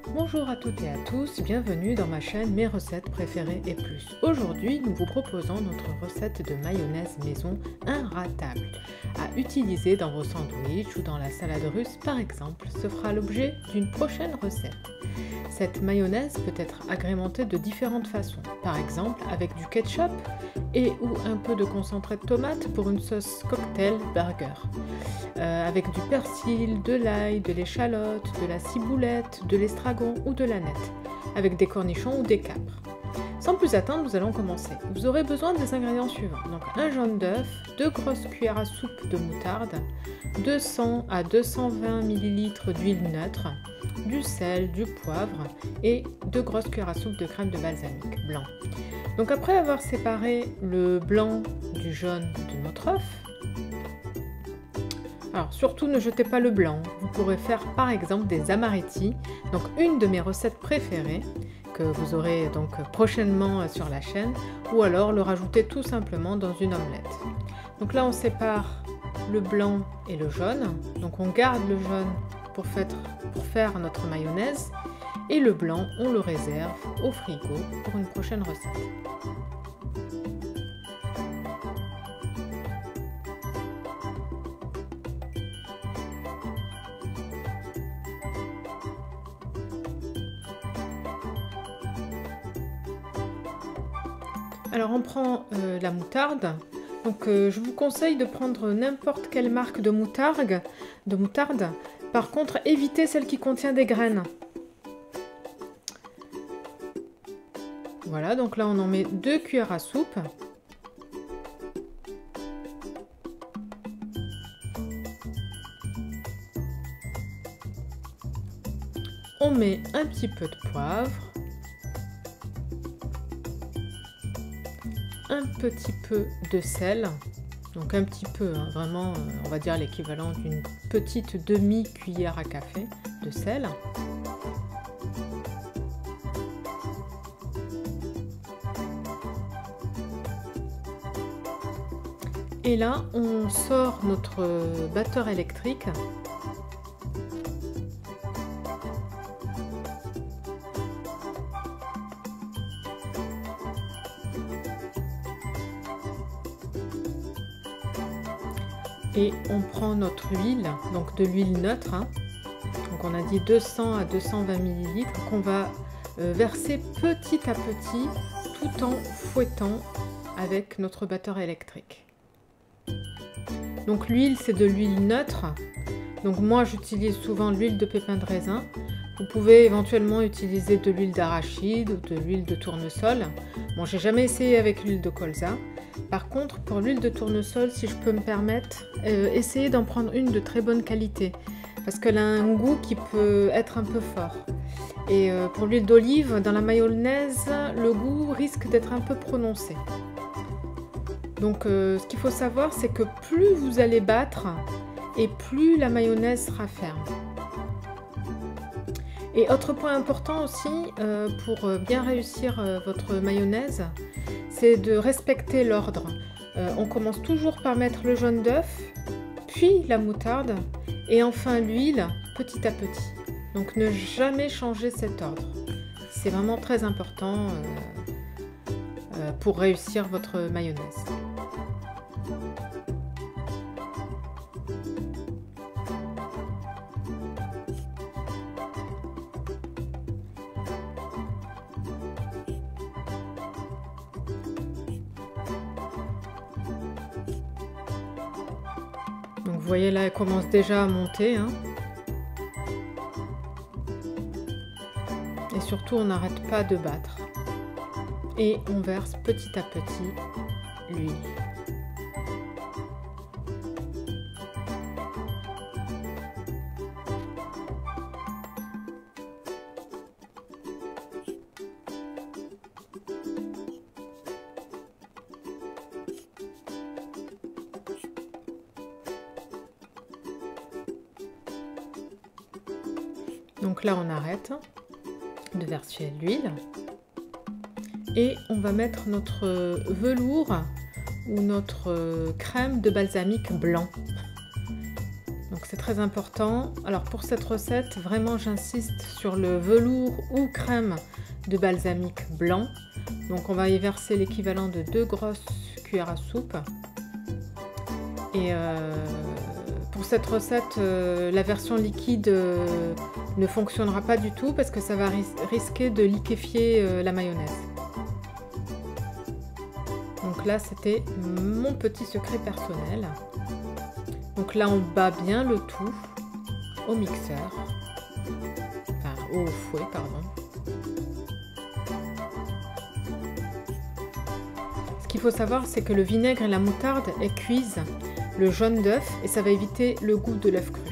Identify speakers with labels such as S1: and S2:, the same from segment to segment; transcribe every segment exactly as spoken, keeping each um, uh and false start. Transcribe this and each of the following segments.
S1: Bonjour à toutes et à tous, bienvenue dans ma chaîne Mes recettes préférées et plus. Aujourd'hui, nous vous proposons notre recette de mayonnaise maison inratable à utiliser dans vos sandwichs ou dans la salade russe par exemple. Ce fera l'objet d'une prochaine recette. Cette mayonnaise peut être agrémentée de différentes façons, par exemple avec du ketchup et ou un peu de concentré de tomate pour une sauce cocktail burger, euh, avec du persil, de l'ail, de l'échalote, de la ciboulette, de l'estragon ou de l'aneth, avec des cornichons ou des capres. Sans plus attendre, nous allons commencer. Vous aurez besoin des ingrédients suivants. Donc un jaune d'œuf, deux grosses cuillères à soupe de moutarde, deux cents à deux cent vingt millilitres d'huile neutre, du sel, du poivre et deux grosses cuillères à soupe de crème de balsamique blanc. Donc après avoir séparé le blanc du jaune de notre œuf, alors surtout ne jetez pas le blanc, vous pourrez faire par exemple des amaretti, donc une de mes recettes préférées que vous aurez donc prochainement sur la chaîne, ou alors le rajouter tout simplement dans une omelette. Donc là on sépare le blanc et le jaune, donc on garde le jaune pour faire, pour faire notre mayonnaise et le blanc on le réserve au frigo pour une prochaine recette. Alors on prend euh, la moutarde, donc euh, je vous conseille de prendre n'importe quelle marque de moutarde, de moutarde. Par contre évitez celle qui contient des graines. Voilà, donc là on en met deux cuillères à soupe. On met un petit peu de poivre. Un petit peu de sel, donc un petit peu, hein, vraiment, euh, on va dire l'équivalent d'une petite demi-cuillère à café de sel. Et là, on sort notre batteur électrique. Et on prend notre huile, donc de l'huile neutre, hein. Donc on a dit deux cents à deux cent vingt millilitres qu'on va euh, verser petit à petit tout en fouettant avec notre batteur électrique. Donc l'huile c'est de l'huile neutre, donc moi j'utilise souvent l'huile de pépins de raisin. Vous pouvez éventuellement utiliser de l'huile d'arachide ou de l'huile de tournesol. Bon, j'ai jamais essayé avec l'huile de colza. Par contre, pour l'huile de tournesol, si je peux me permettre, euh, essayez d'en prendre une de très bonne qualité parce qu'elle a un goût qui peut être un peu fort. Et euh, pour l'huile d'olive, dans la mayonnaise, le goût risque d'être un peu prononcé. Donc, euh, ce qu'il faut savoir, c'est que plus vous allez battre et plus la mayonnaise sera ferme. Et autre point important aussi, euh, pour bien réussir euh, votre mayonnaise, c'est de respecter l'ordre. Euh, on commence toujours par mettre le jaune d'œuf, puis la moutarde, et enfin l'huile, petit à petit. Donc ne jamais changer cet ordre. C'est vraiment très important euh, euh, pour réussir votre mayonnaise. Donc vous voyez là, elle commence déjà à monter, hein. Et surtout, on n'arrête pas de battre. Et on verse petit à petit l'huile. Donc là, on arrête de verser l'huile et on va mettre notre velours ou notre crème de balsamique blanc. Donc c'est très important. Alors pour cette recette, vraiment j'insiste sur le velours ou crème de balsamique blanc. Donc on va y verser l'équivalent de deux grosses cuillères à soupe. Et euh, pour cette recette, euh, la version liquide euh, ne fonctionnera pas du tout parce que ça va ris risquer de liquéfier euh, la mayonnaise. Donc là, c'était mon petit secret personnel. Donc là, on bat bien le tout au mixeur, enfin au fouet, pardon. Ce qu'il faut savoir, c'est que le vinaigre et la moutarde elles cuisent le jaune d'œuf et ça va éviter le goût de l'œuf cru.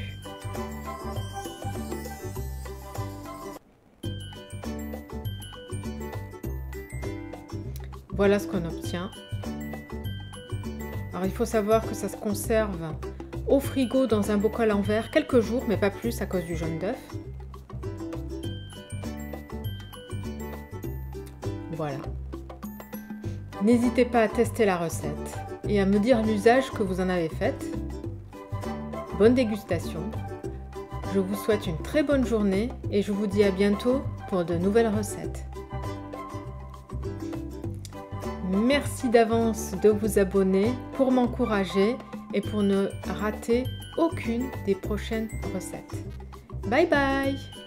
S1: Voilà ce qu'on obtient. Alors il faut savoir que ça se conserve au frigo dans un bocal en verre quelques jours, mais pas plus à cause du jaune d'œuf. Voilà. N'hésitez pas à tester la recette et à me dire l'usage que vous en avez fait. Bonne dégustation. Je vous souhaite une très bonne journée et je vous dis à bientôt pour de nouvelles recettes. Merci d'avance de vous abonner pour m'encourager et pour ne rater aucune des prochaines recettes. Bye bye!